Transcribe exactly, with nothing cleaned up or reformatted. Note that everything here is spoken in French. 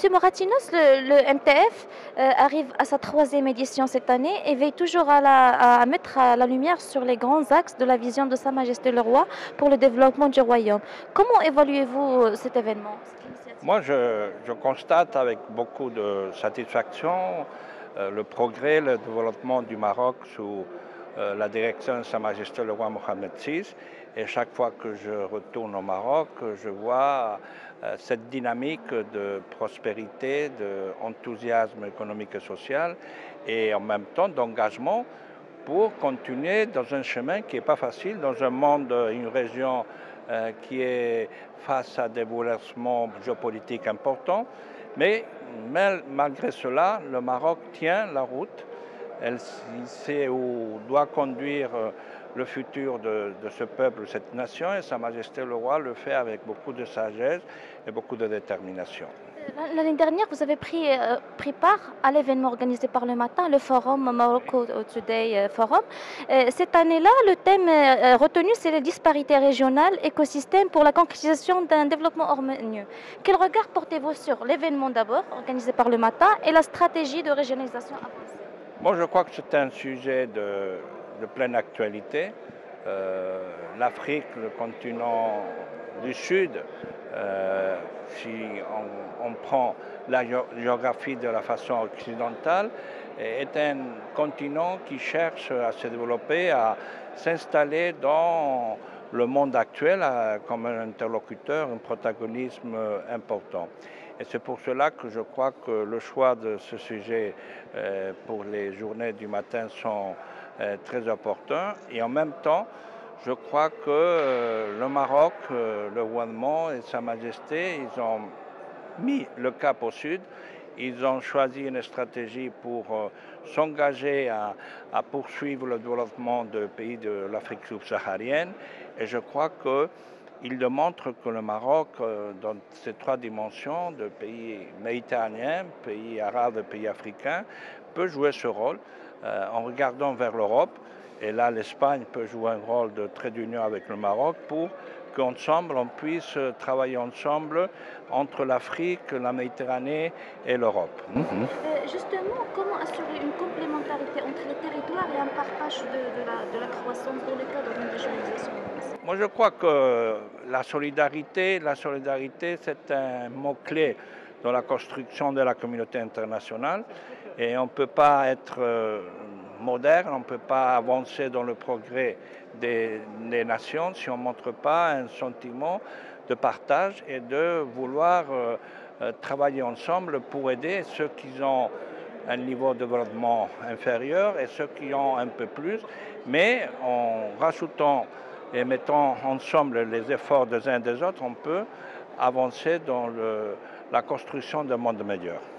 Monsieur Moratinos, le, le M T F euh, arrive à sa troisième édition cette année et veille toujours à, la, à mettre à la lumière sur les grands axes de la vision de Sa Majesté le Roi pour le développement du royaume. Comment évaluez-vous euh, cet événement, cette initiative? Moi, je, je constate avec beaucoup de satisfaction euh, le progrès, le développement du Maroc sous euh, la direction de Sa Majesté le Roi Mohammed six. Et chaque fois que je retourne au Maroc, je vois euh, cette dynamique de prospérité, d'enthousiasme économique et social, et en même temps d'engagement pour continuer dans un chemin qui n'est pas facile, dans un monde, une région euh, qui est face à des bouleversements géopolitiques importants. Mais malgré cela, le Maroc tient la route. Elle sait où doit conduire le futur de, de ce peuple, cette nation, et Sa Majesté le Roi le fait avec beaucoup de sagesse et beaucoup de détermination. L'année dernière, vous avez pris, euh, pris part à l'événement organisé par le matin, le forum Morocco Today Forum. Euh, cette année-là, le thème euh, retenu, c'est les disparités régionales, écosystèmes pour la concrétisation d'un développement harmonieux. Quel regard portez-vous sur l'événement d'abord, organisé par le matin, et la stratégie de régionalisation avancée? Moi, je crois que c'est un sujet de, de pleine actualité. Euh, L'Afrique, le continent du Sud, euh, si on, on prend la géographie de la façon occidentale, est un continent qui cherche à se développer, à s'installer dans le monde actuel comme un interlocuteur, un protagonisme important. Et c'est pour cela que je crois que le choix de ce sujet euh, pour les journées du matin sont euh, très importants. Et en même temps, je crois que euh, le Maroc, euh, le gouvernement et Sa Majesté, ils ont mis le cap au sud. Ils ont choisi une stratégie pour euh, s'engager à, à poursuivre le développement des pays de l'Afrique subsaharienne. Et je crois que il démontre que le Maroc, dans ces trois dimensions, de pays méditerranéens, pays arabes et pays africains, peut jouer ce rôle euh, en regardant vers l'Europe. Et là, l'Espagne peut jouer un rôle de trait d'union avec le Maroc pour qu'ensemble, on puisse travailler ensemble entre l'Afrique, la Méditerranée et l'Europe. Mmh. Euh, justement, comment assurer une complémentarité entre les territoires et un partage de, de, la, de la croissance dans le cadre d'une régionalisation? Moi, je crois que la solidarité, la solidarité, c'est un mot-clé dans la construction de la communauté internationale. Et on ne peut pas être moderne, on ne peut pas avancer dans le progrès des, des nations si on ne montre pas un sentiment de partage et de vouloir euh, travailler ensemble pour aider ceux qui ont un niveau de développement inférieur et ceux qui ont un peu plus, mais en rajoutant et mettant ensemble les efforts des uns et des autres, on peut avancer dans le, la construction d'un monde meilleur.